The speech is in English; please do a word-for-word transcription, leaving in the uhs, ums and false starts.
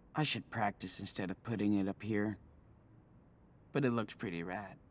I should practice instead of putting it up here. But it looks pretty rad.